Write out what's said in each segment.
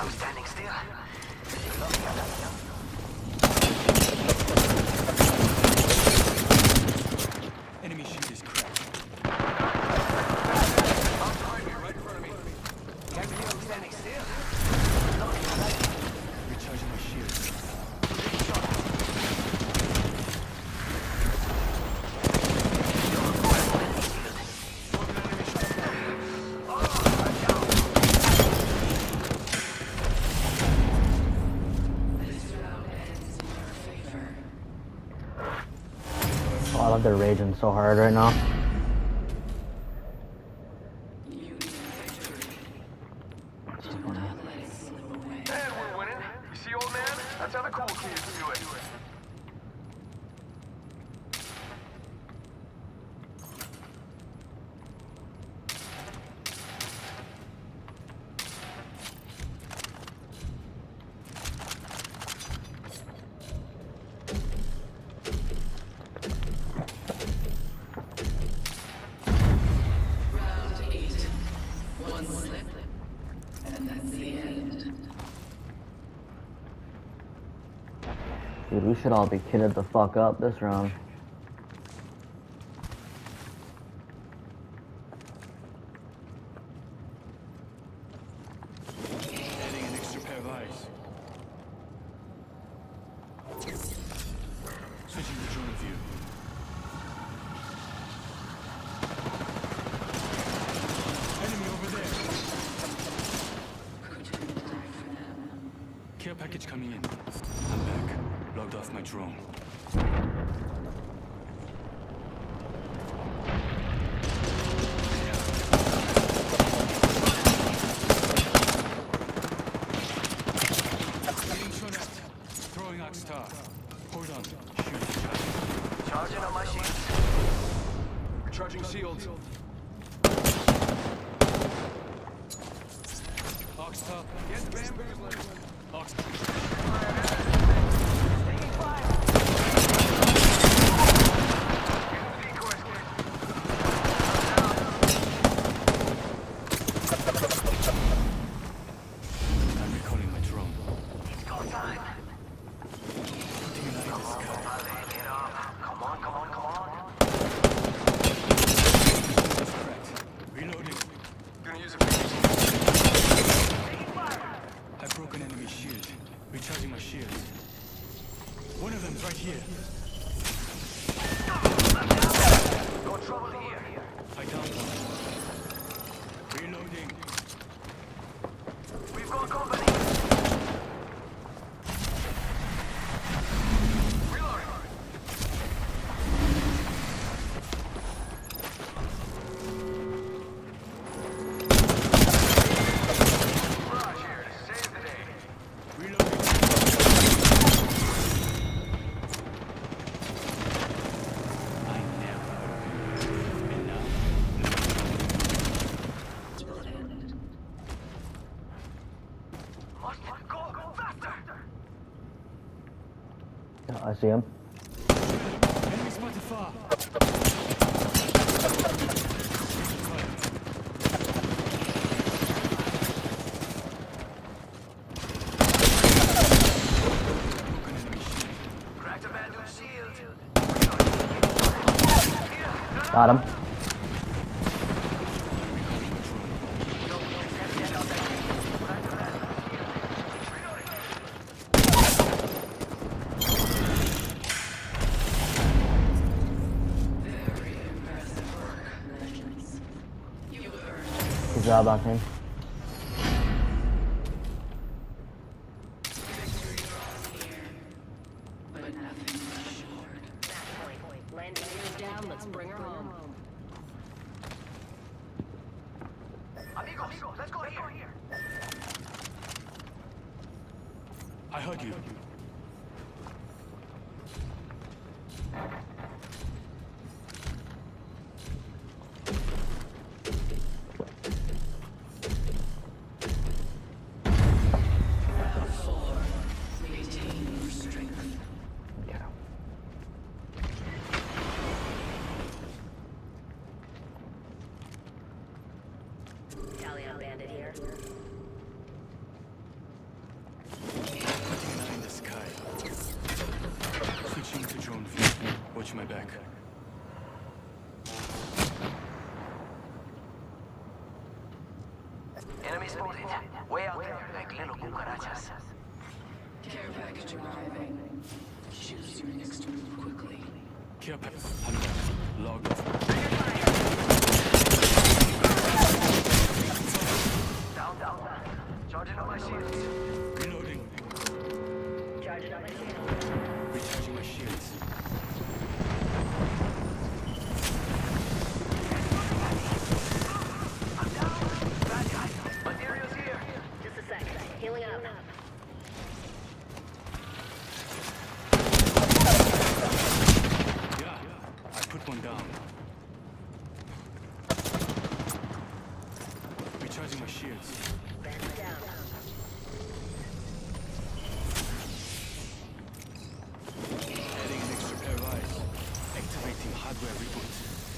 Standing still. Enemy shield is cracked. Right in front of me. Can't feel him standing still. Recharging my shield. Oh, I love they're raging so hard right now. And we're winning. You see, old man? That's how the cool kids do it. Round 8. One slip, and that's the end. Dude, we should all be kitted the fuck up this round. Adding an extra pair of eyes. Switching to drone view. Enemy over there. Care package coming in. I'm back. Logged off my drone. Getting shot at. Throwing Octane. Hold on. Shoot. Charging on my shields. Recharging shields. Octane. Get bamboozled. Octane. Taking fire. I'm recalling my drone. It's go time. Putting an eye in the sky. Get up. Come on, come on, come on. That's correct. Reloading. Gonna use a finish. Taking fire. I've broken enemy shield. Recharging my shield. One of them's right here. No trouble here. I downed one. Reloading. We've got company. Reloading. Barrage here to save the day. Reloading. I never. And now. Must go faster. Yeah, I see him. Enemy spotted far. Broken enemy shield. Cracked a bad new shield. Got him. Very impressive work, legends. You earned Good job, Octane. victory draws near, but nothing assured. Landing gears down, let's bring her home. Amigos, let's go here. I heard you. Round 4. Maintain your strength. Yeah. Tally on bandit here. my back. Enemy spotted. Way out there, like little cucarachas. Care package arriving. Choose your next move quickly. Care package. I'm back. Logged off. Down. Charging on my shields. Reloading. Charging up my shield. Recharging my shields. I'm down. Bad guy. Materials here. Just a sec. Healing up. Yeah, I put one down. Recharging my shields. Bandit down. Adding an extra pair of eyes. Activating hardware reboot.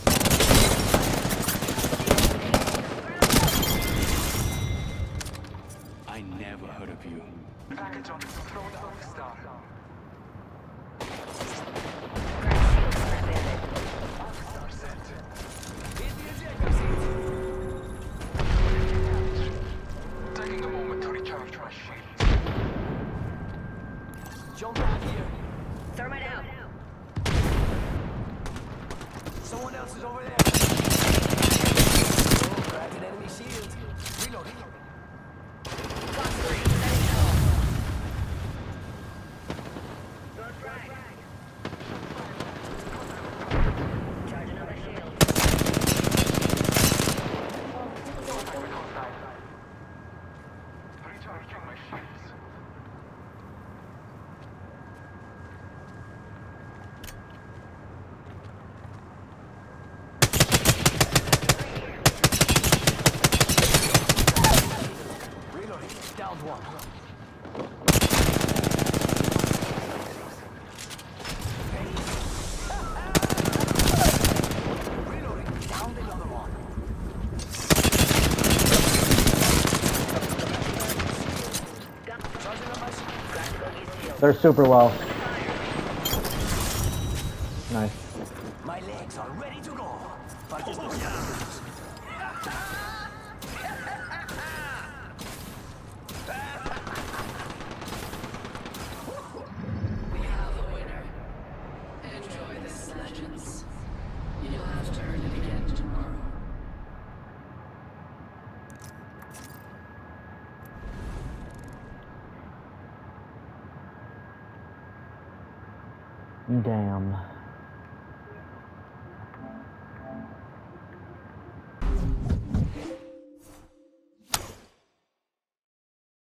I never heard of you. Package on. Throw down the star. Star set. Taking a moment to recharge my shields. Jump out here. Thermite out. Someone else is over there. Cracking enemy shields. Reloading. Box 3. Setting call. Going frag. Charging up my shield. Recharging my shields. Reloading. Downed one. Reloading. Downed another one. Charging on my shield. Crack the bogey's shield. They're super low. Nice. My legs are ready to go. We have a winner. Enjoy this, Legends. You'll have to earn it again tomorrow. Damn.